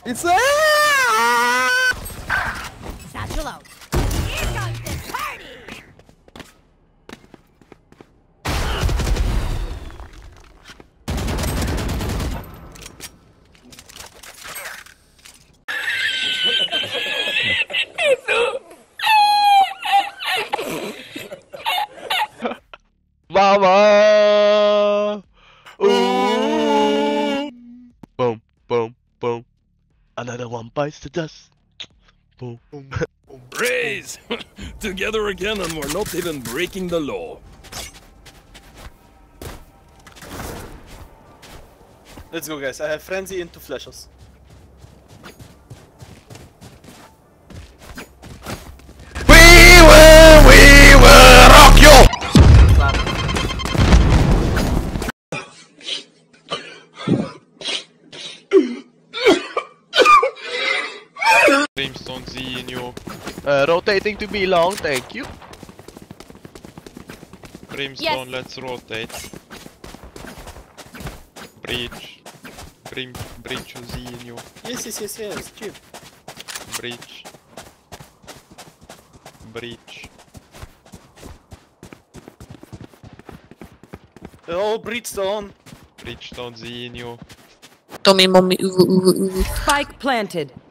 It's Satchel out. Here comes the party. Mama! Ooh! Boom, boom, boom. Another one bites the dust. Boom, boom. Raise! Together again and we're not even breaking the law. Let's go, guys. I have frenzy into flashes. We will rock you! Brimstone Z in you. Rotating to be long, thank you. Brimstone, Yes. let's rotate. Breach. Breach Z in you. Yes. Chill. Breach. Breach. Oh, Breachstone. Bridgestone Z in you. Tommy, mommy. Spike planted.